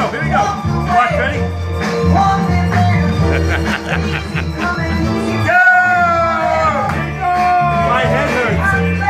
go, here we go. Watch, ready? Go! My head hurts.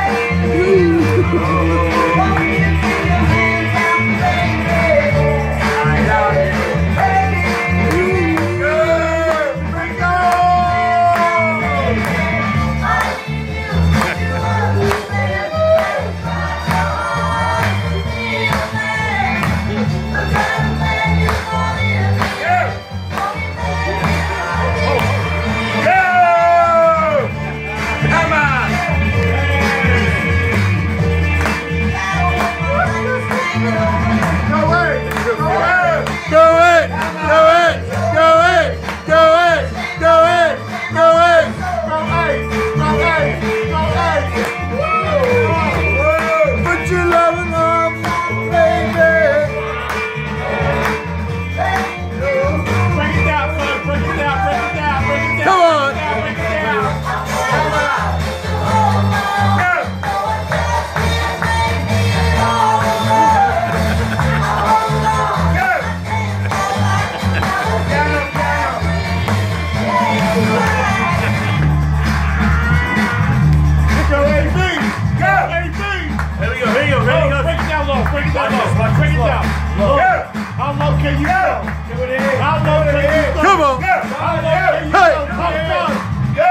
How low can you go? How low can you go? Come on. How low can you go? Go.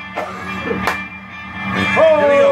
Oh. Here we go.